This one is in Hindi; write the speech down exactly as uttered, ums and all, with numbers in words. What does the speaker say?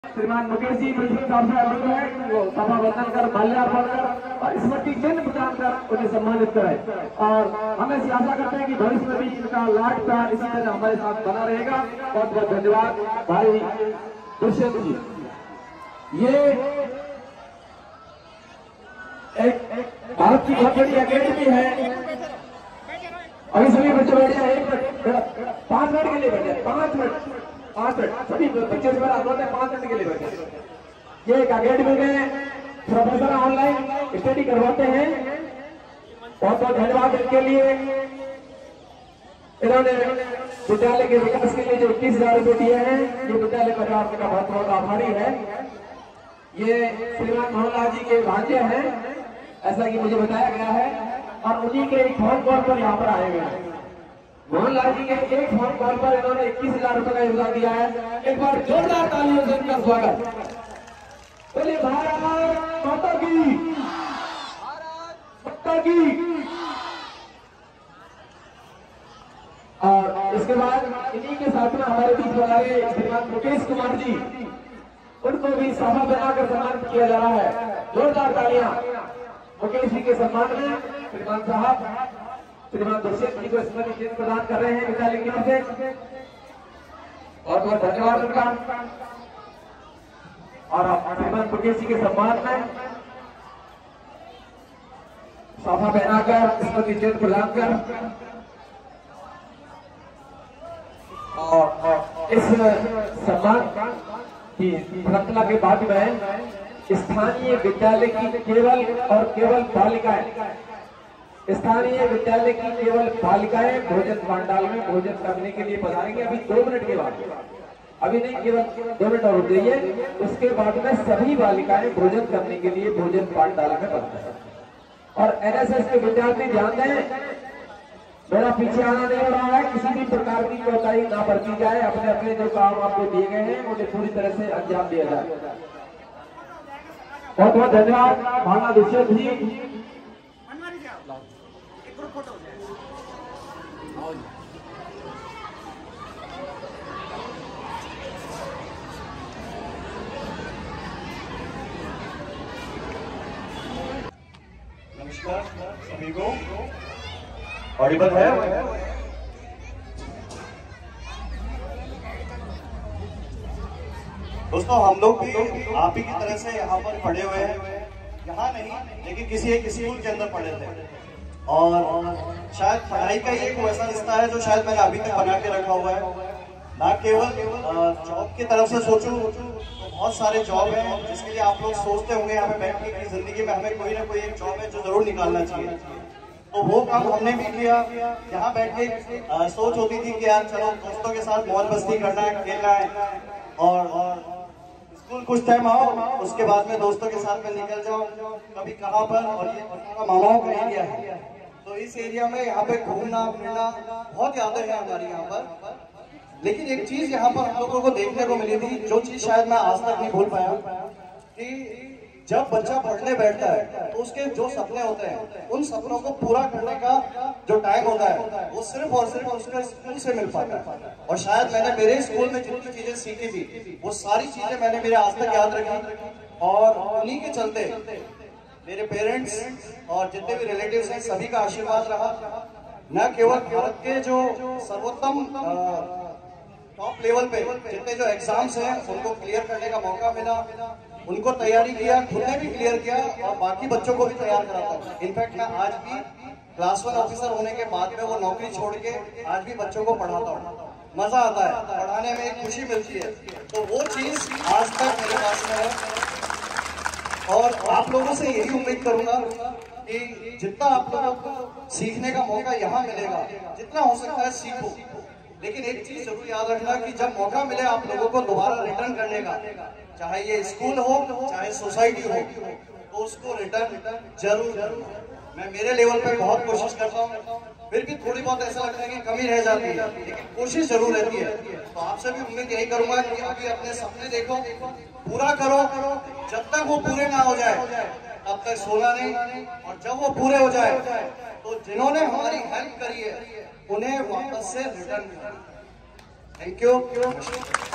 श्रीमान मुकेश जी प्रिंसिपल साहब से अनुरोध है कि वो सभा वंदन कर माल्यार्पण कर और स्मृति चिन्ह प्रदान कर उन्हें सम्मानित करें। और हम ऐसी आशा करते हैं कि भविष्य में भी इनका लाड प्यार इसी तरह हमारे साथ बना रहेगा। बहुत बहुत धन्यवाद भाई दुष्यंत जी। ये एक भारत की बहुत बड़ी अकेडमी है। अभी सभी बच्चे बैठ जाए, एक मिनट पांच मिनट के लिए बैठे, पांच मिनट पांच मिनट सभी बच्चे आंदोलन पांच मिनट के लिए बैठे। ये एक अकेडमी में प्रोफेसर ऑनलाइन स्टडी करवाते हैं। बहुत बहुत धन्यवाद इनके लिए। इन्होंने विद्यालय के विकास के लिए जो इक्कीस हजार रुपये दिए हैं, ये विद्यालय परिवार का बहुत बहुत आभारी है। ये श्रीमान मोहनलाल जी के भांजे हैं, ऐसा कि मुझे बताया गया है, और उन्हीं के एक फोन कॉल पर यहाँ पर आए हुए हैं। मोहनलाल जी के एक फोन कॉल पर इन्होंने इक्कीस हजार रुपए का योगदान दिया है। एक बार जोरदार तालियों से इनका स्वागत। बोलिए भारत माता की, माता की। और इसके बाद इन्हीं के साथ में हमारे बीच बनाए श्रीमान मुकेश कुमार जी, उनको भी सभा बनाकर सम्मानित किया जा रहा है। जोरदार तालियां मुकेश जी के सम्मान में। श्रीमान साहब श्रीमान दुष्यंत जी को स्मृति चिन्ह प्रदान कर रहे हैं विद्यालय की ओर से। बहुत बहुत धन्यवाद उनका। और श्रीमान मुकेश जी के सम्मान में साफा पहनाकर स्मृति चिन्ह प्रदान कर और इस सम्मान की श्रृंखला के बाद में स्थानीय विद्यालय की केवल और केवल बालिकाएं स्थानीय विद्यालय की केवल बालिकाएं भोजन पंडाल में भोजन करने के लिए पधारेंगे। अभी दो मिनट के बाद, अभी नहीं, केवल दो मिनट और रुक जाइए। उसके बाद में सभी बालिकाएं भोजन करने के लिए भोजन पंडाल में पधारेंगे। और एनएसएस के विद्यार्थी ध्यान दें, मेरा पीछे आना नहीं हो रहा है। किसी भी प्रकार की कोताही ना बरती जाए। अपने अपने जो काम आपको दिए गए हैं उन्हें पूरी तरह से अंजाम दिया जाए। बहुत बहुत धन्यवाद भावना दुष्यंत जी। नमस्कार सभी को। ऑडिबल है? दोस्तों, हम लोग भी आप ही की तरह से यहाँ पर पढ़े हुए हैं। यहाँ नहीं, लेकिन किसी एक स्कूल के अंदर पढ़े थे। और शायद पढ़ाई का ही एक वैसा रिश्ता है जो शायद मैंने अभी तक बना के रखा हुआ है। ना केवल जॉब की तरफ से सोचूं तो बहुत सारे जॉब हैं जिसके लिए आप लोग सोचते होंगे यहाँ पे बैठने की जिंदगी में हमें कोई ना कोई एक जॉब है जो जरूर निकालना चाहिए। तो वो काम हमने भी किया। यहाँ बैठ के आ, सोच होती थी कि यार चलो दोस्तों के साथ मौज मस्ती करना है, खेलना है, और, और स्कूल कुछ टाइम आओ, उसके बाद में दोस्तों के साथ में निकल जाओ कभी कहाँ पर। और ये मामाओं का एरिया है, तो इस एरिया में यहाँ पे घूमना फिरना बहुत यादें हैं हमारी यहाँ पर। लेकिन एक चीज यहाँ पर हम लोगों को देखने को मिली थी, जो चीज शायद मैं आज तक नहीं भूल पाया, कि जब बच्चा पढ़ने बैठता है तो उसके जो सपने होते हैं उन सपनों को पूरा करने का जो टाइम होता है वो सिर्फ और सिर्फ उसके स्कूल से मिल पाता है। और शायद मैंने मेरे स्कूल में जितनी चीजें सीखी थी वो सारी चीजें मैंने मेरे आज तक याद रखी। और उन्हीं के चलते मेरे पेरेंट्स और जितने भी रिलेटिव्स हैं सभी का आशीर्वाद रहा। न केवल भारत के जो सर्वोत्तम टॉप लेवल पे जितने जो एग्जाम्स हैं उनको क्लियर करने का मौका मिला, उनको तैयारी किया, खुद ने भी क्लियर किया और बाकी बच्चों को भी तैयार कराता हूँ। इनफैक्ट मैं आज भी क्लास वन ऑफिसर होने के बाद में वो नौकरी छोड़ के आज भी बच्चों को पढ़ाता हूँ। मजा आता है, पढ़ाने में एक खुशी मिलती है। तो वो चीज आज तक मेरे पास में है। और आप लोगों से यही उम्मीद करूंगा कि जितना आप लोगों को सीखने का मौका यहाँ मिलेगा, जितना हो सकता है सीखो। लेकिन एक चीज जरूर याद रखना कि जब मौका मिले आप लोगों को दोबारा रिटर्न करने का, चाहे ये स्कूल हो चाहे सोसाइटी हो, तो उसको रिटर्न जरूर जरूर मैं मेरे लेवल पे बहुत कोशिश करता हूँ। फिर भी थोड़ी बहुत ऐसा लगता है कि कमी रह जाती है, लेकिन कोशिश जरूर रहती है। तो आपसे भी उम्मीद यही करूंगा कि अभी अपने सपने देखो, पूरा करो। जब तक वो पूरे ना हो जाए तब तक सोना नहीं, और जब वो पूरे हो जाए तो जिन्होंने हमारी हेल्प करी है उन्हें वापस से रिटर्न। Thank you.